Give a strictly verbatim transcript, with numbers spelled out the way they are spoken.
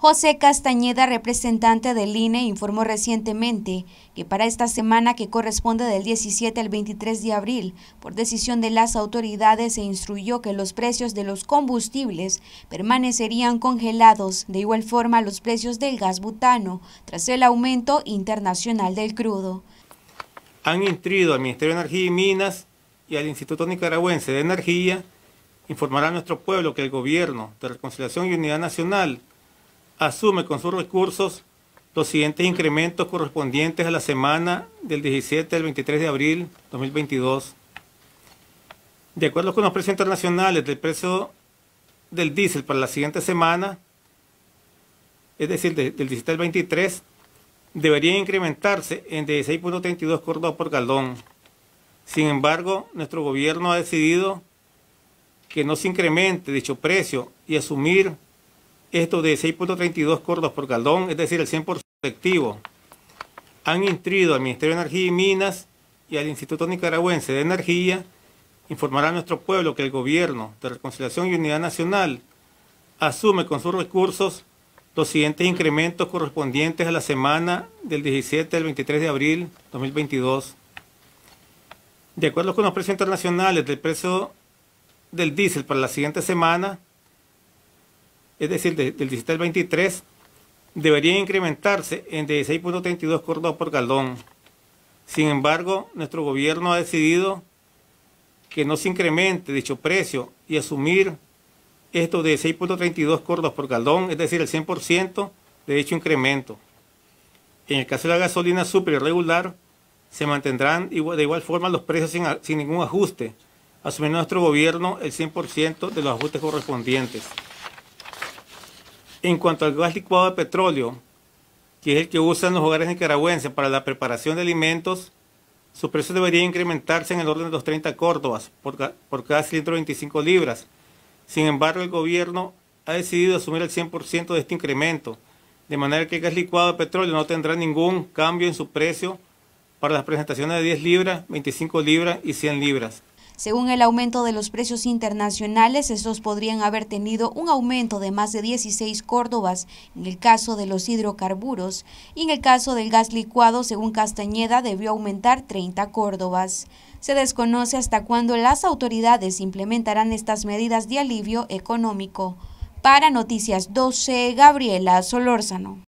José Castañeda, representante del I N E, informó recientemente que para esta semana, que corresponde del diecisiete al veintitrés de abril, por decisión de las autoridades se instruyó que los precios de los combustibles permanecerían congelados, de igual forma los precios del gas butano, tras el aumento internacional del crudo. Han instruido al Ministerio de Energía y Minas y al Instituto Nicaragüense de Energía informar a nuestro pueblo que el Gobierno de Reconciliación y Unidad Nacional asume con sus recursos los siguientes incrementos correspondientes a la semana del diecisiete al veintitrés de abril de dos mil veintidós. De acuerdo con los precios internacionales del precio del diésel para la siguiente semana, es decir, de, del diecisiete al veintitrés, debería incrementarse en dieciséis punto treinta y dos córdobas por galón. Sin embargo, nuestro gobierno ha decidido que no se incremente dicho precio y asumir esto de seis punto treinta y dos córdobas por galón, es decir, el cien por ciento efectivo. Han instruido al Ministerio de Energía y Minas y al Instituto Nicaragüense de Energía informar a nuestro pueblo que el Gobierno de Reconciliación y Unidad Nacional asume con sus recursos los siguientes incrementos correspondientes a la semana del diecisiete al veintitrés de abril de dos mil veintidós. De acuerdo con los precios internacionales del precio del diésel para la siguiente semana, es decir, de, del diecisiete al veintitrés, debería incrementarse en dieciséis punto treinta y dos córdobas por galón. Sin embargo, nuestro gobierno ha decidido que no se incremente dicho precio y asumir esto de seis punto treinta y dos córdobas por galón, es decir, el cien por ciento de dicho incremento. En el caso de la gasolina super y regular, se mantendrán de igual forma los precios sin, sin ningún ajuste, asumiendo nuestro gobierno el cien por ciento de los ajustes correspondientes. En cuanto al gas licuado de petróleo, que es el que usan los hogares nicaragüenses para la preparación de alimentos, su precio debería incrementarse en el orden de los treinta córdobas por, por cada cilindro de veinticinco libras. Sin embargo, el gobierno ha decidido asumir el cien por ciento de este incremento, de manera que el gas licuado de petróleo no tendrá ningún cambio en su precio para las presentaciones de diez libras, veinticinco libras y cien libras. Según el aumento de los precios internacionales, estos podrían haber tenido un aumento de más de dieciséis córdobas en el caso de los hidrocarburos, y en el caso del gas licuado, según Castañeda, debió aumentar treinta córdobas. Se desconoce hasta cuándo las autoridades implementarán estas medidas de alivio económico. Para Noticias doce, Gabriela Solórzano.